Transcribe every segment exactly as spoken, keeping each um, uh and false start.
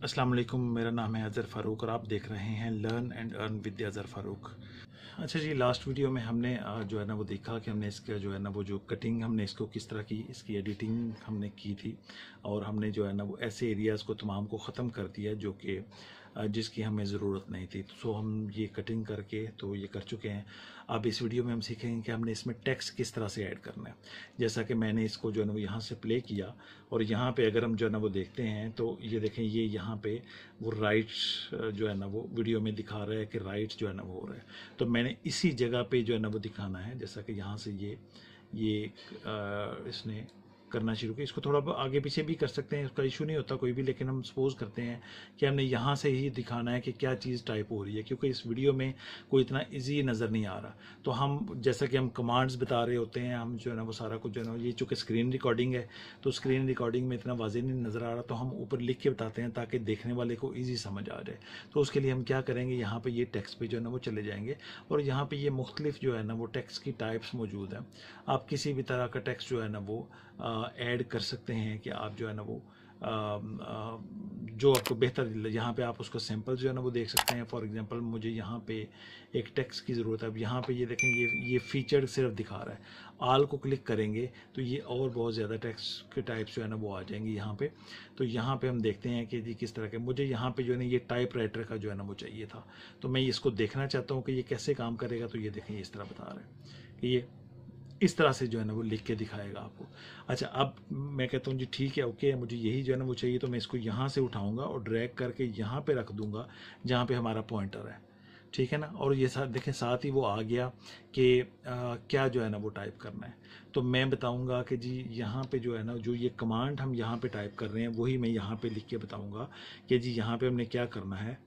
अस्सलाम वालेकुम, मेरा नाम है अज़हर फ़ारूक और आप देख रहे हैं learn and earn with Azhar Farooq. अच्छा जी, लास्ट वीडियो में हमने अ, जो है ना वो देखा कि हमने इसका जो है ना वो जो कटिंग हमने इसको किस तरह की इसकी एडिटिंग हमने की थी और हमने जो है ना वो ऐसे एरियाज़ को तमाम को ख़त्म कर दिया जो कि अ, जिसकी हमें ज़रूरत नहीं थी। सो हम ये कटिंग करके तो ये कर चुके हैं। अब इस वीडियो में हम सीखेंगे कि हमने इसमें टेक्स्ट किस तरह से ऐड करना है। जैसा कि मैंने इसको जो है ना वो यहाँ से प्ले किया और यहाँ पे अगर हम जो है ना वो देखते हैं तो ये देखें, ये यहाँ पे वो राइट जो है ना वो वीडियो में दिखा रहा है कि राइट जो है ना वो हो रहा है। तो मैंने इसी जगह पे जो है ना वो दिखाना है। जैसा कि यहाँ से ये ये आ, इसने करना शुरू किया। इसको थोड़ा आगे पीछे भी कर सकते हैं, उसका इशू नहीं होता कोई भी, लेकिन हम सपोज करते हैं कि हमने यहाँ से ही दिखाना है कि क्या चीज़ टाइप हो रही है, क्योंकि इस वीडियो में कोई इतना इजी नज़र नहीं आ रहा। तो हम जैसा कि हम कमांड्स बता रहे होते हैं, हम जो है ना वो सारा कुछ जो है ना, ये चूँकि स्क्रीन रिकॉर्डिंग है तो स्क्रीन रिकॉर्डिंग में इतना वाज़ेह नहीं नज़र आ रहा, तो हम ऊपर लिख के बताते हैं ताकि देखने वाले को ईजी समझ आ जाए। तो उसके लिए हम क्या करेंगे, यहाँ पर ये टेक्स्ट पे जो है ना वो चले जाएंगे और यहाँ पर ये मुख्तलिफ जो है ना वो टेक्स्ट की टाइप्स मौजूद हैं। आप किसी भी तरह का टेक्स्ट जो है ना वो ऐड कर सकते हैं कि आप जो है ना वो आ, आ, जो आपको बेहतर, यहाँ पे आप उसका सैंपल जो है ना वो देख सकते हैं। फॉर एग्जांपल मुझे यहाँ पे एक टेक्स्ट की ज़रूरत है। अब यहाँ पे ये देखें, ये ये फीचर्ड सिर्फ दिखा रहा है। आल को क्लिक करेंगे तो ये और बहुत ज़्यादा टेक्स्ट के टाइप्स जो है ना वो आ जाएंगे यहाँ पे। तो यहाँ पे हम देखते हैं कि जी किस तरह के, मुझे यहाँ पे जो है ना ये टाइप राइटर का जो है ना वो चाहिए था, तो मैं इसको देखना चाहता हूँ कि ये कैसे काम करेगा। तो ये देखें, ये इस तरह बता रहा है कि ये इस तरह से जो है ना वो लिख के दिखाएगा आपको। अच्छा, अब मैं कहता हूँ जी ठीक है, ओके, मुझे यही जो है ना वो चाहिए, तो मैं इसको यहाँ से उठाऊंगा और ड्रैग करके यहाँ पे रख दूंगा जहाँ पे हमारा पॉइंटर है, ठीक है ना। और ये साथ देखें, साथ ही वो आ गया कि आ, क्या जो है ना वो टाइप करना है। तो मैं बताऊंगा कि जी यहाँ पे जो है ना, जो ये कमांड हम यहाँ पे टाइप कर रहे हैं वही मैं यहाँ पे लिख के बताऊंगा कि जी यहाँ पे हमने क्या करना है।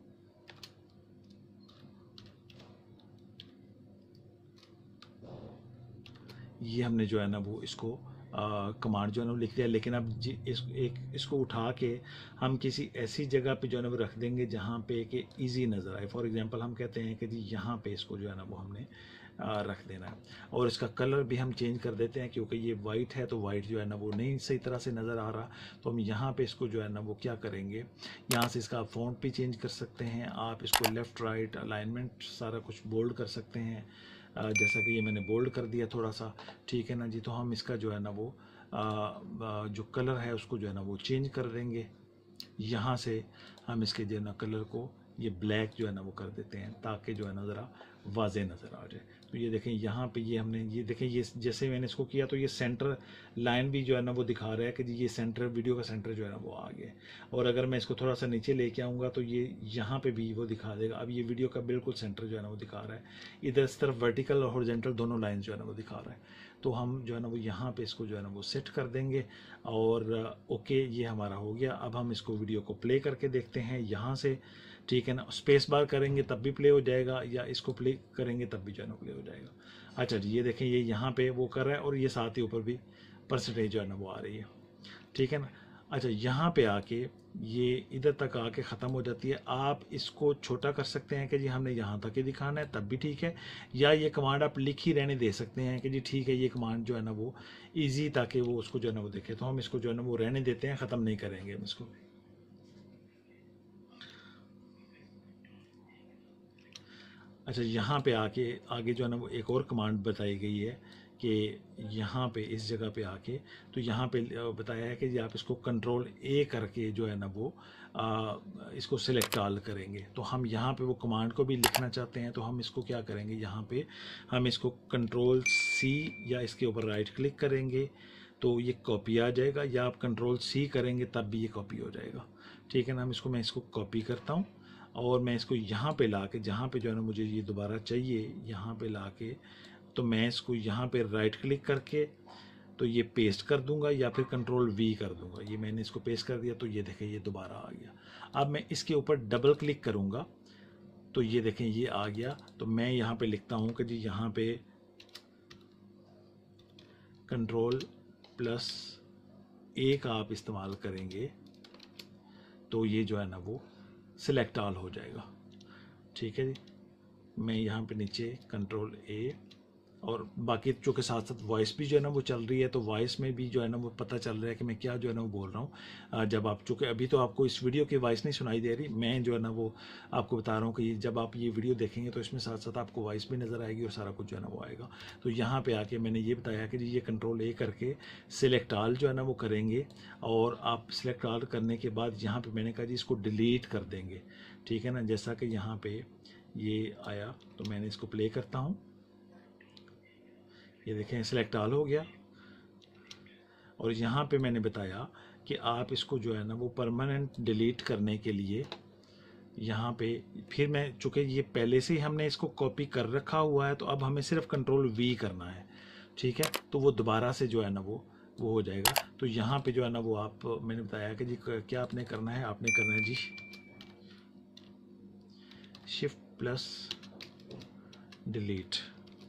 ये हमने जो है ना वो इसको कमांड जो है ना वो लिख दिया, लेकिन अब जी इस एक इसको उठा के हम किसी ऐसी जगह पे जो है ना वो रख देंगे जहाँ पे कि इजी नज़र आए। फॉर एग्जांपल हम कहते हैं कि जी यहाँ पे इसको जो है ना वो हमने आ, रख देना है और इसका कलर भी हम चेंज कर देते हैं, क्योंकि ये वाइट है तो वाइट जो है ना वो नहीं सही तरह से नज़र आ रहा। तो हम यहाँ पे इसको जो है ना वो क्या करेंगे, यहाँ से इसका फ़ॉन्ट भी चेंज कर सकते हैं आप, इसको लेफ़्ट राइट अलाइनमेंट सारा कुछ बोल्ड कर सकते हैं। जैसा कि ये मैंने बोल्ड कर दिया थोड़ा सा, ठीक है ना जी। तो हम इसका जो है ना वो आ, जो कलर है उसको जो है ना वो चेंज कर देंगे। यहाँ से हम इसके जो है ना कलर को ये ब्लैक जो है ना वो कर देते हैं ताकि जो है ना ज़रा वाज़े नज़र आ जाए। तो ये देखें, यहाँ पे ये हमने ये देखें, ये जैसे मैंने इसको किया तो ये सेंटर लाइन भी जो है ना वो दिखा रहा है कि जी ये सेंटर, वीडियो का सेंटर जो है ना वो आ गया। और अगर मैं इसको थोड़ा सा नीचे लेके आऊँगा तो ये यहाँ पे भी वो दिखा देगा। अब ये वीडियो का बिल्कुल सेंटर जो है ना वो दिखा रहा है। इधर इस तरफ वर्टिकल और हॉरिजॉन्टल दोनों लाइन जो है ना वो दिखा रहा है। तो हम जो है ना वो यहाँ पे इसको जो है ना वो सेट कर देंगे और ओके, ये हमारा हो गया। अब हम इसको वीडियो को प्ले करके देखते हैं यहाँ से, ठीक है ना। स्पेस बार करेंगे तब भी प्ले हो जाएगा, या इसको प्ले करेंगे तब भी जो है ना प्ले हो जाएगा। अच्छा जी, ये देखें, ये यहाँ पे वो कर रहा है और ये साथ ही ऊपर भी परसेंटेज जो है ना वो आ रही है, ठीक है ना। अच्छा, यहाँ पे आके ये इधर तक आके ख़त्म हो जाती है। आप इसको छोटा कर सकते हैं कि जी हमने यहाँ तक ही दिखाना है, तब भी ठीक है, या ये कमांड आप लिख ही रहने दे सकते हैं कि जी ठीक है, ये कमांड जो है ना वो इजी, ताकि वो उसको जो है ना वो देखे। तो हम इसको जो है ना वो रहने देते हैं, ख़त्म नहीं करेंगे हम इसको। अच्छा, यहाँ पे आके आगे जो है ना वो एक और कमांड बताई गई है कि यहाँ पे इस जगह पे आके, तो यहाँ पे बताया है कि आप इसको कंट्रोल ए करके जो है ना वो आ, इसको सिलेक्ट ऑल करेंगे। तो हम यहाँ पे वो कमांड को भी लिखना चाहते हैं, तो हम इसको क्या करेंगे, यहाँ पे हम इसको कंट्रोल सी या इसके ऊपर राइट क्लिक करेंगे तो ये कॉपी आ जाएगा, या आप कंट्रोल सी करेंगे तब भी ये कॉपी हो जाएगा, ठीक है ना। हम इसको मैं इसको कॉपी करता हूँ और मैं इसको यहाँ पे ला के, जहाँ पे जो है ना मुझे ये दोबारा चाहिए, यहाँ पे ला के तो मैं इसको यहाँ पे राइट क्लिक करके तो ये पेस्ट कर दूंगा, या फिर कंट्रोल वी कर दूंगा। ये मैंने इसको पेस्ट कर दिया तो ये देखें ये दोबारा आ गया। अब मैं इसके ऊपर डबल क्लिक करूँगा तो ये देखें ये आ गया। तो मैं यहाँ पे लिखता हूँ कि जी यहाँ पे कंट्रोल प्लस ए का आप इस्तेमाल करेंगे तो ये जो है ना वो सिलेक्ट ऑल हो जाएगा, ठीक है जी। मैं यहाँ पे नीचे कंट्रोल ए और बाकी चूँकि साथ साथ वॉइस भी जो है ना वो चल रही है, तो वॉइस में भी जो है ना वो पता चल रहा है कि मैं क्या जो है ना वो बोल रहा हूँ। जब आप चूँकि अभी तो आपको इस वीडियो की वॉइस नहीं सुनाई दे रही, मैं जो है ना वो आपको बता रहा हूँ कि जब आप ये वीडियो देखेंगे तो इसमें साथ साथ आपको वॉइस भी नज़र आएगी और सारा कुछ जो है ना वो आएगा। तो यहाँ पर आके मैंने ये बताया कि जी ये कंट्रोल ए करके सिलेक्ट ऑल जो है ना वो करेंगे, और आप सिलेक्ट ऑल करने के बाद यहाँ पर मैंने कहा जी इसको डिलीट कर देंगे, ठीक है ना। जैसा कि यहाँ पे ये आया तो मैंने इसको प्ले करता हूँ, ये देखें सिलेक्ट ऑल हो गया। और यहाँ पे मैंने बताया कि आप इसको जो है ना वो परमानेंट डिलीट करने के लिए यहाँ पे फिर मैं, चूँकि ये पहले से ही हमने इसको कॉपी कर रखा हुआ है, तो अब हमें सिर्फ कंट्रोल वी करना है, ठीक है। तो वो दोबारा से जो है ना वो वो हो जाएगा। तो यहाँ पे जो है ना वो आप, मैंने बताया कि जी क्या आपने करना है, आपने करना है जी शिफ्ट प्लस डिलीट।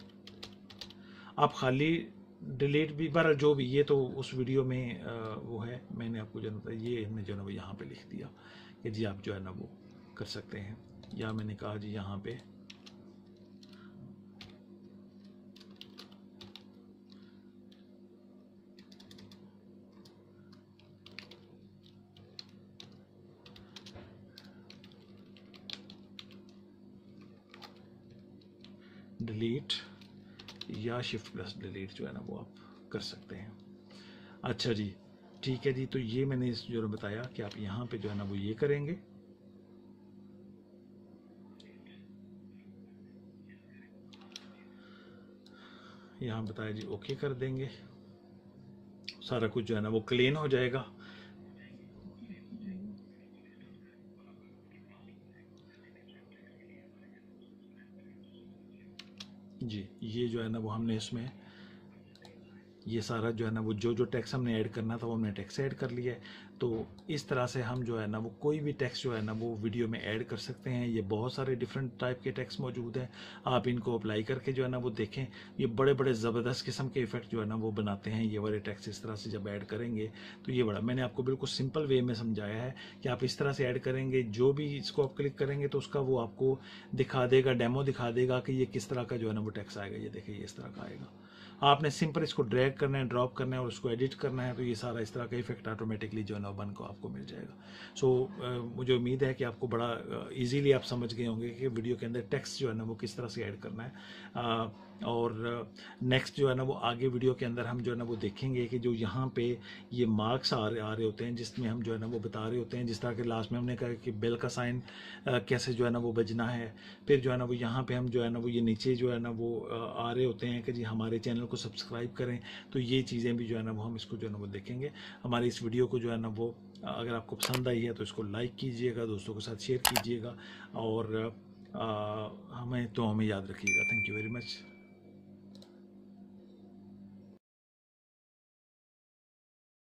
आप खाली डिलीट भी, पर जो भी, ये तो उस वीडियो में आ, वो है, मैंने आपको जो है ये हमने जो है ना वो यहाँ पे लिख दिया कि जी आप जो है ना वो कर सकते हैं। या मैंने कहा जी यहाँ पे डिलीट या शिफ्ट प्लस डिलीट जो है ना वो आप कर सकते हैं। अच्छा जी, ठीक है जी। तो ये मैंने इस जो बताया कि आप यहाँ पे जो है ना वो ये करेंगे, यहाँ बताया जी ओके कर देंगे, सारा कुछ जो है ना वो क्लीन हो जाएगा। जी ये जो है ना वो हमने इसमें ये सारा जो है ना वो जो जो टैक्स हमने ऐड करना था वो हमने टैक्स ऐड कर लिया है। तो इस तरह से हम जो है ना वो कोई भी टैक्स जो है ना वो वीडियो में ऐड कर सकते हैं। ये बहुत सारे डिफरेंट टाइप के टैक्स मौजूद हैं, आप इनको अप्लाई करके जो है ना वो देखें। ये बड़े बड़े ज़बरदस्त किस्म के इफेक्ट जो है ना वो बनाते हैं ये वाले टैक्स। इस तरह से जब ऐड करेंगे तो ये बड़ा, मैंने आपको बिल्कुल सिंपल वे में समझाया है कि आप इस तरह से ऐड करेंगे, जो भी इसको आप क्लिक करेंगे तो उसका वो आपको दिखा देगा, डेमो दिखा देगा कि ये किस तरह का जो है ना वो टैक्स आएगा। ये देखिए ये इस तरह का आएगा। आपने सिंपल इसको ड्रैग करना है, ड्रॉप करना है और उसको एडिट करना है, तो ये सारा इस तरह का इफेक्ट ऑटोमेटिकली जो है ना बन को आपको मिल जाएगा। सो so, मुझे उम्मीद है कि आपको बड़ा इजीली आप समझ गए होंगे कि वीडियो के अंदर टेक्स्ट जो है ना वो किस तरह से ऐड करना है। आ, और नेक्स्ट जो है ना वो आगे वीडियो के अंदर हम जो है ना वो देखेंगे कि जो यहाँ पे ये मार्क्स आ रहे आ रहे होते हैं, जिसमें हम जो है ना वो बता रहे होते हैं, जिस तरह के लास्ट में हमने कहा कि बेल का साइन कैसे जो है ना वो बजना है। फिर जो है ना वो यहाँ पे हम जो है ना वो ये नीचे जो है ना वो आ रहे होते हैं कि जी हमारे चैनल को सब्सक्राइब करें। तो ये चीज़ें भी जो है ना वो हम इसको जो है ना वो देखेंगे। हमारी इस वीडियो को जो है ना वो अगर आपको पसंद आई है तो इसको लाइक कीजिएगा, दोस्तों के साथ शेयर कीजिएगा और आ, हमें तो हमें याद रखिएगा। Thank you very much.